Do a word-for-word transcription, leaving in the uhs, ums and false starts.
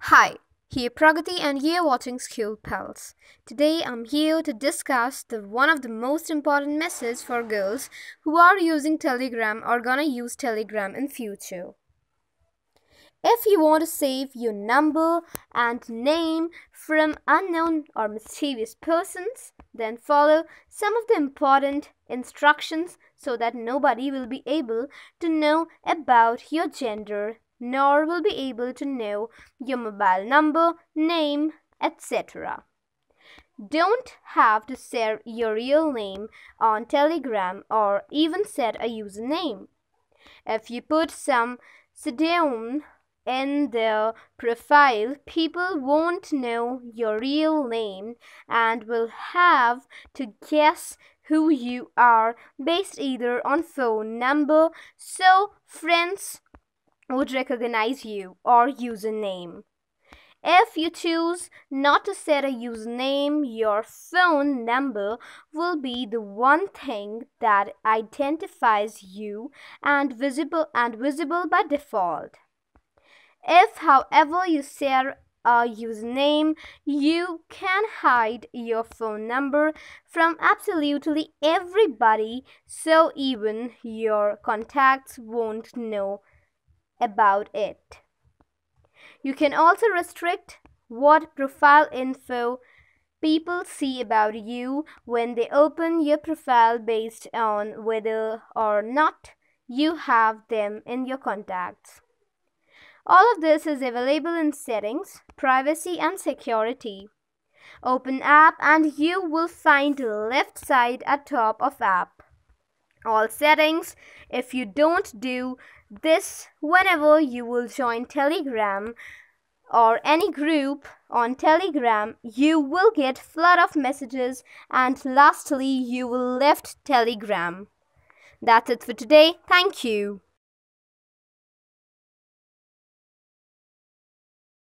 Hi, here Pragati and you're watching School Pulse. Today I'm here to discuss the one of the most important messages for girls who are using Telegram or gonna use Telegram in future. If you want to save your number and name from unknown or mysterious persons, then follow some of the important instructions so that nobody will be able to know about your gender nor will be able to know your mobile number, name, et cetera. Don't have to share your real name on Telegram or even set a username. If you put some pseudonym in their profile, people won't know your real name and will have to guess who you are based either on phone number, so friends would recognize you, or username. If you choose not to set a username, your phone number will be the one thing that identifies you and visible and visible by default. If, however, you share a username, you can hide your phone number from absolutely everybody, so even your contacts won't know about it. You can also restrict what profile info people see about you when they open your profile based on whether or not you have them in your contacts. All of this is available in Settings, Privacy and Security. Open app and you will find the left side at top of app. All settings. If you don't do this whenever you will join Telegram or any group on Telegram, you will get flood of messages and lastly you will left Telegram. That's it for today. Thank you.